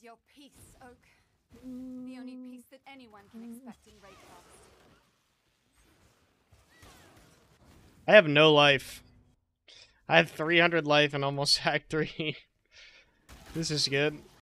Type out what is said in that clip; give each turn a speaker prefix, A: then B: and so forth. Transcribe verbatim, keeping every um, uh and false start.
A: is your peace, Oak. The only peace that anyone can expect in Raycroft.
B: I have no life. I have three hundred life and almost hack three. This is good.